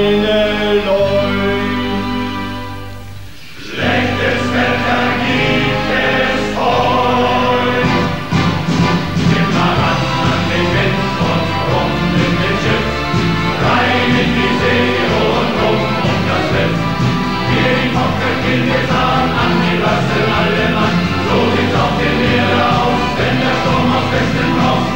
Scheune läuft. Schlechtes Wetter gibt es heut. Immer an den Wind und rum in den Schiff, rein in die See und rum um das Riff. Wir die Mockerkinder sahen an die Wasser alle Mann, so sieht's auf dem Meer aus, wenn der Sturm aus Westen braust.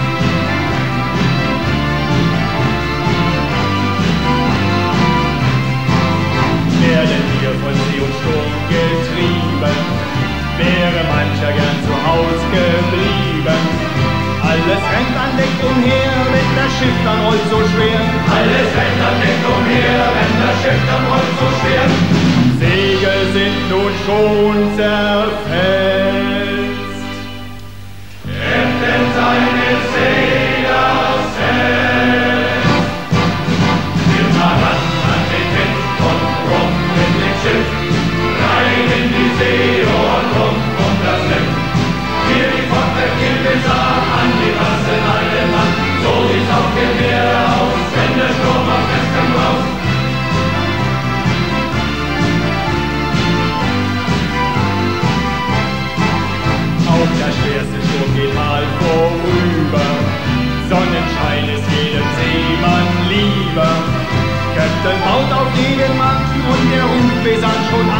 Werden wir von See und Sturm getrieben, wäre mancher gern zu Haus geblieben. Alles rennt an Deck umher, wenn das Schiff dann rollt so schwer. Alles rennt an Deck umher, wenn das Schiff dann rollt so schwer. Segel sind nun schon zerfetzt. Kämpfen seine Segler fest. Immer ran an den Wind und rum in den Schiff, rein in die See und rum um das Riff. Wir die Fockerkinder sahen an die Wasser alle Mann, so sieht's auf dem Meer aus, wenn der Sturm aus Westen braust. Auch der schwerste Sturm geht mal vorüber, Sonnenschein ist jedem Seemann lieber. Köpfen baut auf jeden Mann und der Ruf besann schon